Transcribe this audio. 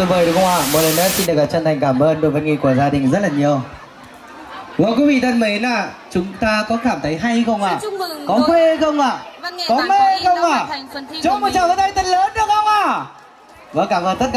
tuyệt vời đúng không ạ? Một lần nữa xin được chân thành cảm ơn đội văn nghệ của gia đình rất là nhiều. Vâng, quý vị thân mến ạ, chúng ta có cảm thấy hay không ạ? Có phê không ạ? Có mê không ạ? Cho một tràng tay thật lớn được không ạ? Vâng, cảm ơn tất cả.